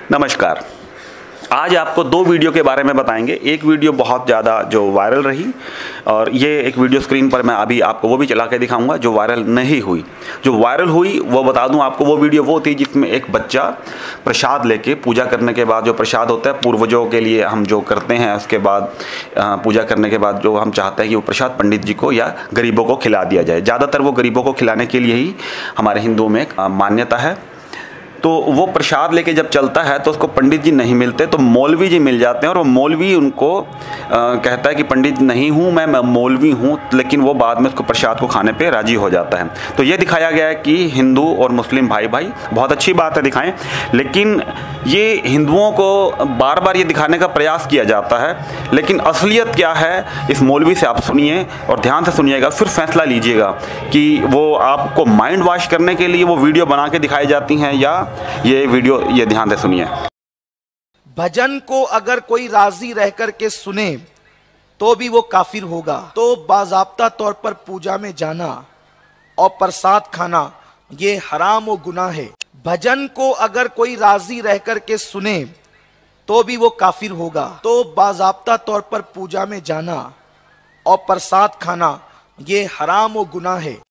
नमस्कार। आज आपको दो वीडियो के बारे में बताएंगे। एक वीडियो बहुत ज़्यादा जो वायरल रही और ये एक वीडियो स्क्रीन पर मैं अभी आपको वो भी चला के दिखाऊंगा जो वायरल नहीं हुई। जो वायरल हुई वो बता दूं आपको, वो वीडियो वो थी जिसमें एक बच्चा प्रसाद लेके, पूजा करने के बाद जो प्रसाद होता है पूर्वजों के लिए हम जो करते हैं, उसके बाद पूजा करने के बाद जो हम चाहते हैं कि वो प्रसाद पंडित जी को या गरीबों को खिला दिया जाए। ज़्यादातर वो गरीबों को खिलाने के लिए ही हमारे हिंदुओं में एक मान्यता है। तो वो प्रसाद लेके जब चलता है तो उसको पंडित जी नहीं मिलते, तो मौलवी जी मिल जाते हैं और वो मौलवी उनको कहता है कि पंडित नहीं हूँ मैं मौलवी हूँ, लेकिन वो बाद में उसको प्रसाद को खाने पे राजी हो जाता है। तो ये दिखाया गया है कि हिंदू और मुस्लिम भाई भाई, बहुत अच्छी बात है दिखाएं, लेकिन ये हिंदुओं को बार बार ये दिखाने का प्रयास किया जाता है। लेकिन असलियत क्या है इस मौलवी से आप सुनिए और ध्यान से सुनिएगा, फिर फैसला लीजिएगा कि वो आपको माइंड वॉश करने के लिए वो वीडियो बना के दिखाई जाती हैं या ये वीडियो। ये ध्यान से सुनिए। भजन को अगर कोई राजी रह कर के सुने तो भी वो काफिर होगा। तो बाज़ाब्ता तौर पर पूजा में जाना और प्रसाद खाना ये हराम और गुनाह है। भजन को अगर कोई राजी रह कर के सुने तो भी वो काफिर होगा। तो बाज़ाब्ता तौर पर पूजा में जाना और प्रसाद खाना ये हराम और गुनाह है।